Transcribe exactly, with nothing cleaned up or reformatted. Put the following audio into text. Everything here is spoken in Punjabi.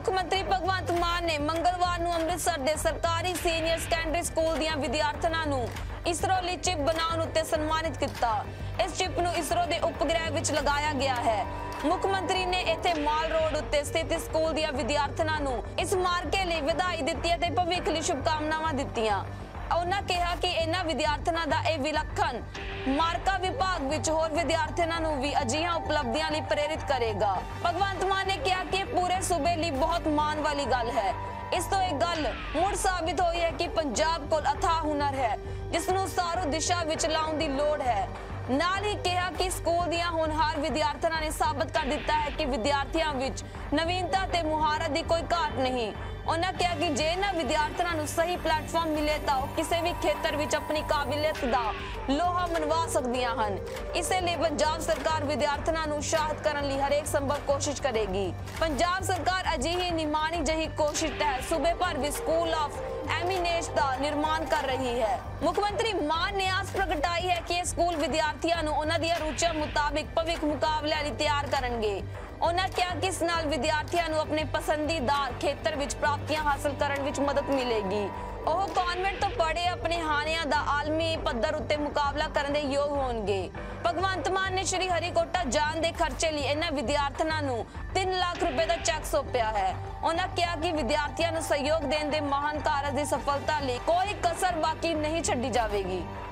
मुख्यमंत्री भगवंत मान ने मंगलवार ਨੂੰ ਅੰਮ੍ਰਿਤਸਰ ਦੇ ਸਰਕਾਰੀ ਸੀਨੀਅਰ ਸੈਕੰਡਰੀ ਸਕੂਲ ਦੀਆਂ ਵਿਦਿਆਰਥਣਾਂ ਨੂੰ इसरो ਲਈ ਚਿਪ ਬਣਾਉਣ ਉੱਤੇ ਸਨਮਾਨਿਤ ਕੀਤਾ। ਇਸ ਚਿਪ ਨੂੰ इसरो ਦੇ ਉਪਗ੍ਰਹਿ ਵਿੱਚ ਲਗਾਇਆ ਗਿਆ ਹੈ। ਮੁੱਖਮੰਤਰੀ ਨੇ ਇੱਥੇ ਮਾਲ ਰੋਡ ਉੱਤੇ ਸਥਿਤ ਸਕੂਲ ਦੀਆਂ ਵਿਦਿਆਰਥਣਾਂ ਨੂੰ ਇਸ ਮਾਰਕੇ ਲਈ ਵਧਾਈ ਦਿੱਤੀ ਅਤੇ ਭਵਿੱਖ ਲਈ ਸ਼ੁਭਕਾਮਨਾਵਾਂ ਦਿੱਤੀਆਂ। ਉਹਨਾਂ ਕਿਹਾ ਕਿ ਇਹਨਾਂ ਵਿਦਿਆਰਥਣਾਂ ਦਾ ਇਹ ਵਿਲੱਖਣ ਮਾਰਕਾ ਵਿਭਾਗ ਵਿੱਚ ਹੋਰ ਵਿਦਿਆਰਥਣਾਂ ਨੂੰ ਵੀ ਅਜਿਹੀਆਂ ਉਪਲਬਧੀਆਂ ਲਈ ਪ੍ਰੇਰਿਤ ਕਰੇਗਾ। ਭਗਵੰਤ ਮਾਨ ਨੇ ਕਿਹਾ ਕਿ ਪੂਰੇ ਸੂਬੇ ਲਈ ਬਹੁਤ ਮਾਣ ਵਾਲੀ ਗੱਲ ਹੈ। ਇਸ ਤੋਂ ਇਹ ਗੱਲ ਮੁੜ ਸਾਬਿਤ ਹੋਈ ਹੈ ਕਿ ਪੰਜਾਬ ਕੋਲ ਅਥਾਹ ਹੁਨਰ ਹੈ ਜਿਸ ਨੂੰ ਸਾਰੂ ਦਿਸ਼ਾ ਵਿੱਚ ਲਾਉਣ ਦੀ ਲੋੜ ਹੈ। ਨਾਲ ਹੀ ਕਿਹਾ ਕਿ ਸਕੂਲ ਦੀਆਂ ਹੋਣਹਾਰ ਵਿਦਿਆਰਥਣਾਂ ਨੇ ਸਾਬਤ ਕਰ ਦਿੱਤਾ ਹੈ ਕਿ ਵਿਦਿਆਰਥੀਆਂ ਵਿੱਚ ਨਵੀਨਤਾ ਤੇ ਮੁਹਾਰਤ ਦੀ ਕੋਈ ਘਾਟ ਨਹੀਂ। ਉਹਨਾਂ ਕਿਹਾ ਕਿ ਜੇ ਇਹਨਾਂ ਵਿਦਿਆਰਥਣਾਂ ਨੂੰ ਸਹੀ ਪਲੇਟਫਾਰਮ ਮਿਲੇ ਤਾਂ ਉਹ ਕਿਸੇ ਵੀ ਖੇਤਰ ਵਿੱਚ ਆਪਣੀ ਕਾਬਲੀਅਤ ਦਾ ਲੋਹਾ ਮਨਵਾ ਸਕਦੀਆਂ ਹਨ। ਇਸੇ ਲਈ ਪੰਜਾਬ ਸਰਕਾਰ ਵਿਦਿਆਰਥਣਾਂ ਨੂੰ ਉਤਸ਼ਾਹਿਤ ਕਰਨ ਲਈ ਹਰੇਕ ਸੰਭਵ ਕੋਸ਼ਿਸ਼ ਕਰੇਗੀ। ਪੰਜਾਬ ਸਰਕਾਰ ਅਜਿਹੀ ਨਿਮਾਣੀ ਜਿਹੀ ਕੋਸ਼ਿਸ਼ ਤਹਿਤ ਸੂਬੇ ਭਰ ਵਿੱਚ ਸਕੂਲ ਆਫ ਐਮੀਨੇਸ ਦਾ ਨਿਰਮਾਣ ਕਰ ਰਹੀ ਹੈ। ਮੁੱਖਮੰਤਰੀ ਮਾਨ ਨੇ ਆਸ ਪ੍ਰਗਟਾਈ ਹੈ ਕਿ ਇਹ ਸਕੂਲ ਵਿਦਿਆਰਥੀਆਂ ਨੂੰ ਉਹਨਾਂ ਦੀਆਂ ਰੁਚੀਆਂ ਮੁਤਾਬਿਕ ਭਵਿੱਖ ਮੁਕਾਬਲਿਆਂ ਲਈ ਤਿਆਰ ਕਰਨਗੇ। ਉਹਨਾਂ ਕਿਹਾ ਕਿ ਇਸ ਨਾਲ ਵਿਦਿਆਰਥੀਆਂ ਨੂੰ ਆਪਣੇ ਪਸੰਦੀਦਾ ਖੇਤਰ ਵਿੱਚ ਪ੍ਰਾਪਤੀਆਂ ਹਾਸਲ ਕਰਨ ਵਿੱਚ ਮਦਦ ਮਿਲੇਗੀ। ਉਹ ਕਾਨਵੈਂਟ ਤੋਂ ਪੜ੍ਹੇ ਆਪਣੇ ਹਾਣਿਆਂ ਦਾ ਆਲਮੀ ਪੱਧਰ ਉੱਤੇ ਮੁਕਾਬਲਾ ਕਰਨ ਦੇ ਯੋਗ ਹੋਣਗੇ। ਭਗਵੰਤ ਮਾਨ ਨੇ ਸ਼੍ਰੀ ਹਰੀਕੋਟਾ ਜਾਣ ਦੇ ਖਰਚੇ ਲਈ ਇਹਨਾਂ ਵਿਦਿਆਰਥਣਾਂ ਨੂੰ ਤਿੰਨ ਲੱਖ ਰੁਪਏ ਦਾ ਚੈੱਕ ਸੌਂਪਿਆ ਹੈ। ਉਹਨਾਂ ਕਿਹਾ ਕਿ ਵਿਦਿਆਰਥੀਆਂ ਨੂੰ ਸਹਿਯੋਗ ਦੇਣ ਦੇ ਮਹਾਨ ਕਾਰਜ ਦੀ ਸਫਲਤਾ ਲਈ ਕੋਈ ਕਸਰ ਬਾਕੀ ਨਹੀਂ ਛੱਡੀ ਜਾਵੇਗੀ।